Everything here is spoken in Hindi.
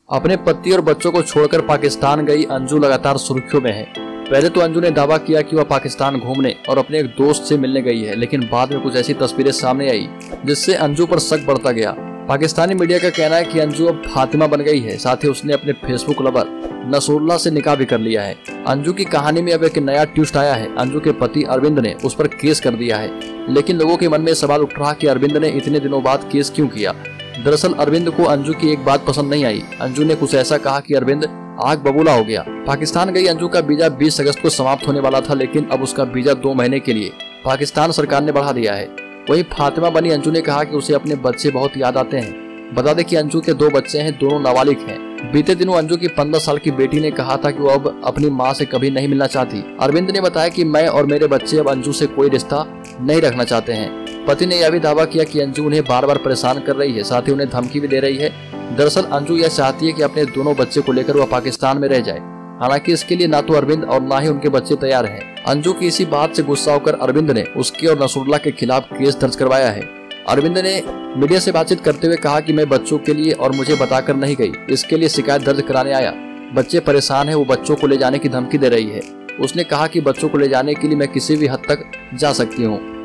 अपने पति और बच्चों को छोड़कर पाकिस्तान गई अंजू लगातार सुर्खियों में है। पहले तो अंजू ने दावा किया कि वह पाकिस्तान घूमने और अपने एक दोस्त से मिलने गई है, लेकिन बाद में कुछ ऐसी तस्वीरें सामने आई जिससे अंजू पर शक बढ़ता गया। पाकिस्तानी मीडिया का कहना है कि अंजू अब फातिमा बन गई है। साथ ही उसने अपने फेसबुक लवर नसरुल्लाह से निकाह भी कर लिया है। अंजू की कहानी में अब एक नया ट्विस्ट आया है। अंजू के पति अरविंद ने उस पर केस कर दिया है, लेकिन लोगों के मन में सवाल उठ रहा कि अरविंद ने इतने दिनों बाद केस क्यों किया। दरअसल अरविंद को अंजू की एक बात पसंद नहीं आई। अंजू ने कुछ ऐसा कहा कि अरविंद आग बबूला हो गया। पाकिस्तान गई अंजू का वीजा 20 अगस्त को समाप्त होने वाला था, लेकिन अब उसका वीजा 2 महीने के लिए पाकिस्तान सरकार ने बढ़ा दिया है। वहीं फातिमा बनी अंजू ने कहा कि उसे अपने बच्चे बहुत याद आते हैं। बता दें कि अंजू के 2 बच्चे हैं, दोनों नाबालिग हैं। बीते दिनों अंजू की 15 साल की बेटी ने कहा था कि वो अब अपनी मां से कभी नहीं मिलना चाहती। अरविंद ने बताया कि मैं और मेरे बच्चे अब अंजू से कोई रिश्ता नहीं रखना चाहते हैं। पति ने यह भी दावा किया कि अंजू उन्हें बार बार परेशान कर रही है, साथ ही उन्हें धमकी भी दे रही है। दरअसल अंजू यह चाहती है कि अपने दोनों बच्चे को लेकर वह पाकिस्तान में रह जाए। हालांकि इसके लिए ना तो अरविंद और ना ही उनके बच्चे तैयार हैं। अंजू की इसी बात से गुस्सा होकर अरविंद ने उसके और नसरुल्लाह के खिलाफ केस दर्ज करवाया है। अरविंद ने मीडिया से बातचीत करते हुए कहा कि मैं बच्चों के लिए और मुझे बताकर नहीं गई, इसके लिए शिकायत दर्ज कराने आया। बच्चे परेशान है, वो बच्चों को ले जाने की धमकी दे रही है। उसने कहा कि बच्चों को ले जाने के लिए मैं किसी भी हद तक जा सकती हूँ।